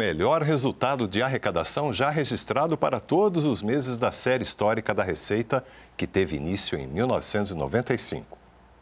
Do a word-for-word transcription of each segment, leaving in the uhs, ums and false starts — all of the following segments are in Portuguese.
melhor resultado de arrecadação já registrado para todos os meses da série histórica da Receita, que teve início em mil novecentos e noventa e cinco.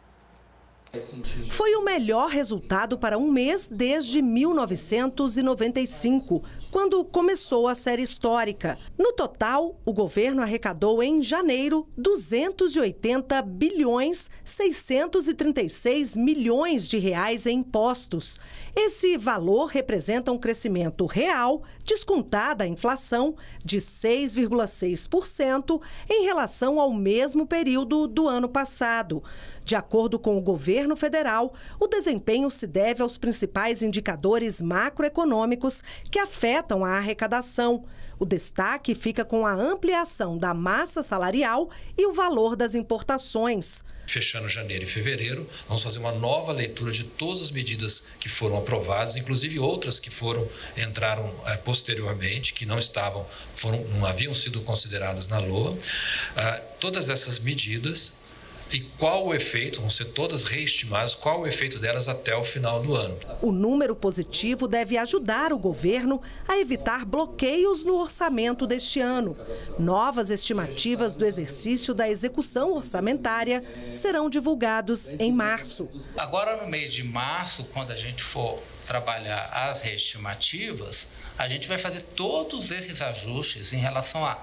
Foi o melhor resultado para um mês desde mil novecentos e noventa e cinco, quando começou a série histórica. No total, o governo arrecadou em janeiro duzentos e oitenta bilhões seiscentos e trinta e seis milhões de reais em impostos. Esse valor representa um crescimento real, descontada a inflação, de seis vírgula seis por cento em relação ao mesmo período do ano passado. De acordo com o governo federal, o desempenho se deve aos principais indicadores macroeconômicos que afetam a arrecadação. O destaque fica com a ampliação da massa salarial e o valor das importações. Fechando janeiro e fevereiro, vamos fazer uma nova leitura de todas as medidas que foram aprovadas, inclusive outras que foram entraram é, posteriormente, que não estavam, foram, não haviam sido consideradas na L O A. Ah, todas essas medidas e qual o efeito, vão ser todas reestimadas, qual o efeito delas até o final do ano. O número positivo deve ajudar o governo a evitar bloqueios no orçamento deste ano. Novas estimativas do exercício da execução orçamentária serão divulgados em março. Agora, no mês de março, quando a gente for trabalhar as reestimativas, a gente vai fazer todos esses ajustes em relação a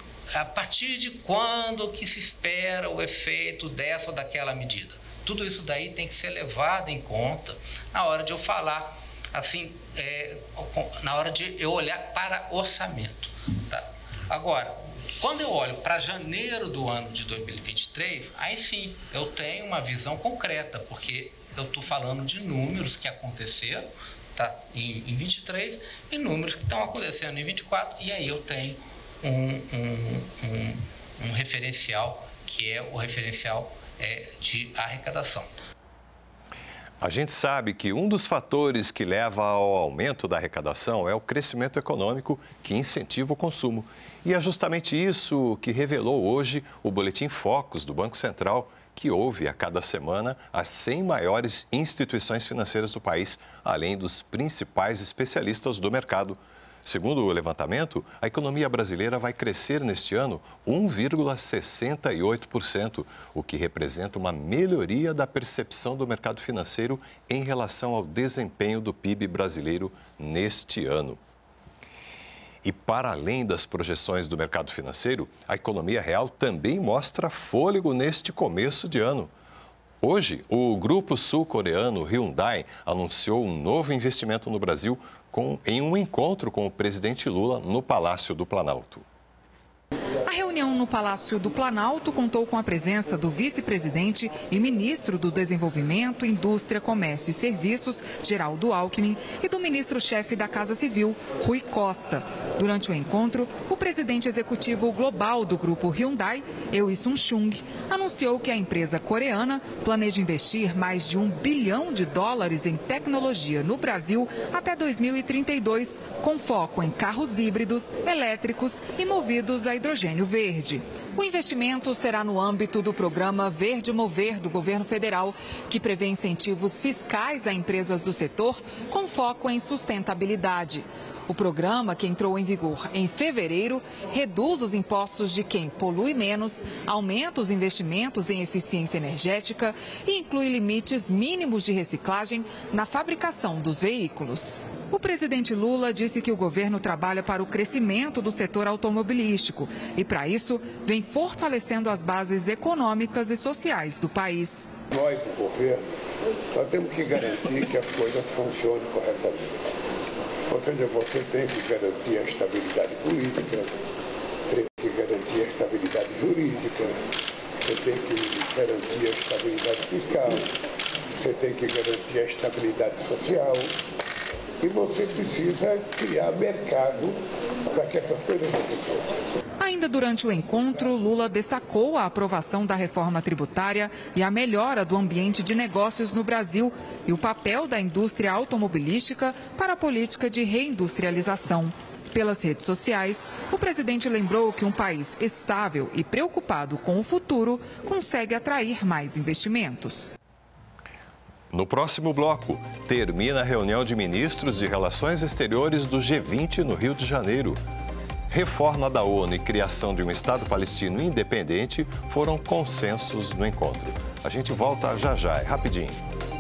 a partir de quando que se espera o efeito dessa ou daquela medida. Tudo isso daí tem que ser levado em conta na hora de eu falar, assim, é, na hora de eu olhar para orçamento. Tá? Agora, quando eu olho para janeiro do ano de dois mil e vinte e três, aí sim, eu tenho uma visão concreta, porque eu estou falando de números que aconteceram, tá, em, em vinte e três e números que estão acontecendo em vinte e quatro, e aí eu tenho Um, um, um, um referencial, que é o referencial é, de arrecadação. A gente sabe que um dos fatores que leva ao aumento da arrecadação é o crescimento econômico que incentiva o consumo. E é justamente isso que revelou hoje o Boletim Focus do Banco Central, que ouve a cada semana as cem maiores instituições financeiras do país, além dos principais especialistas do mercado. Segundo o levantamento, a economia brasileira vai crescer neste ano um vírgula sessenta e oito por cento, o que representa uma melhoria da percepção do mercado financeiro em relação ao desempenho do P I B brasileiro neste ano. E para além das projeções do mercado financeiro, a economia real também mostra fôlego neste começo de ano. Hoje, o grupo sul-coreano Hyundai anunciou um novo investimento no Brasil com, em um encontro com o presidente Lula no Palácio do Planalto. A reunião no Palácio do Planalto contou com a presença do vice-presidente e ministro do Desenvolvimento, Indústria, Comércio e Serviços, Geraldo Alckmin, e do ministro-chefe da Casa Civil, Rui Costa. Durante o encontro, o presidente executivo global do grupo Hyundai, Eui Sung Chung, anunciou que a empresa coreana planeja investir mais de um bilhão de dólares em tecnologia no Brasil até dois mil e trinta e dois, com foco em carros híbridos, elétricos e movidos a hidrogênio verde. O investimento será no âmbito do programa Verde Mover do governo federal, que prevê incentivos fiscais a empresas do setor com foco em sustentabilidade. O programa, que entrou em vigor em fevereiro, reduz os impostos de quem polui menos, aumenta os investimentos em eficiência energética e inclui limites mínimos de reciclagem na fabricação dos veículos. O presidente Lula disse que o governo trabalha para o crescimento do setor automobilístico e, para isso, vem fortalecendo as bases econômicas e sociais do país. Nós, o governo, nós temos que garantir que as coisas funcionem corretamente. Ou seja, você tem que garantir a estabilidade política, tem que garantir a estabilidade jurídica, você tem que garantir a estabilidade fiscal, você tem que garantir a estabilidade social e você precisa criar mercado para que essas coisas aconteçam. Ainda durante o encontro, Lula destacou a aprovação da reforma tributária e a melhora do ambiente de negócios no Brasil e o papel da indústria automobilística para a política de reindustrialização. Pelas redes sociais, o presidente lembrou que um país estável e preocupado com o futuro consegue atrair mais investimentos. No próximo bloco, termina a reunião de ministros de Relações Exteriores do G vinte no Rio de Janeiro. Reforma da ONU e criação de um Estado palestino independente foram consensos no encontro. A gente volta já já, é rapidinho.